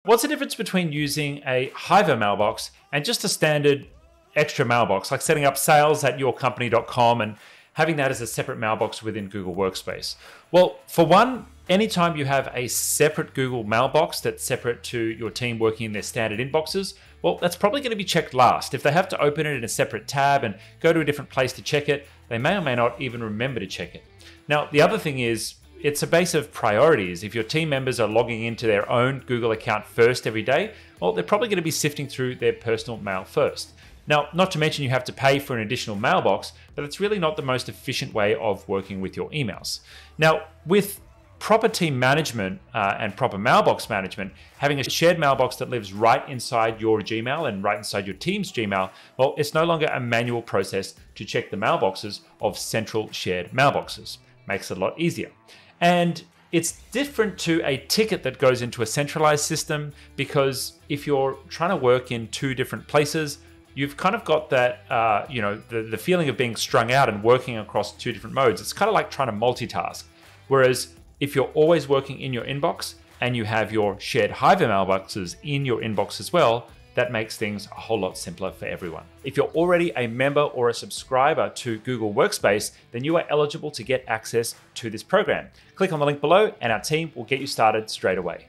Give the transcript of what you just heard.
What's the difference between using a Hiver mailbox and just a standard extra mailbox, like setting up sales@yourcompany.com and having that as a separate mailbox within Google Workspace? Well, for one, anytime you have a separate Google mailbox that's separate to your team working in their standard inboxes, well, that's probably going to be checked last. If they have to open it in a separate tab and go to a different place to check it, they may or may not even remember to check it. Now, the other thing is, it's a base of priorities. If your team members are logging into their own Google account first every day, well, they're probably going to be sifting through their personal mail first. Now, not to mention you have to pay for an additional mailbox, but it's really not the most efficient way of working with your emails. Now, with proper team management and proper mailbox management, having a shared mailbox that lives right inside your Gmail and right inside your team's Gmail, well, it's no longer a manual process to check the mailboxes of central shared mailboxes. Makes it a lot easier. And it's different to a ticket that goes into a centralized system, because if you're trying to work in two different places, you've kind of got that, the feeling of being strung out and working across two different modes. It's kind of like trying to multitask. Whereas if you're always working in your inbox and you have your shared Hiver mailboxes in your inbox as well, that makes things a whole lot simpler for everyone. If you're already a member or a subscriber to Google Workspace, then you are eligible to get access to this program. Click on the link below and our team will get you started straight away.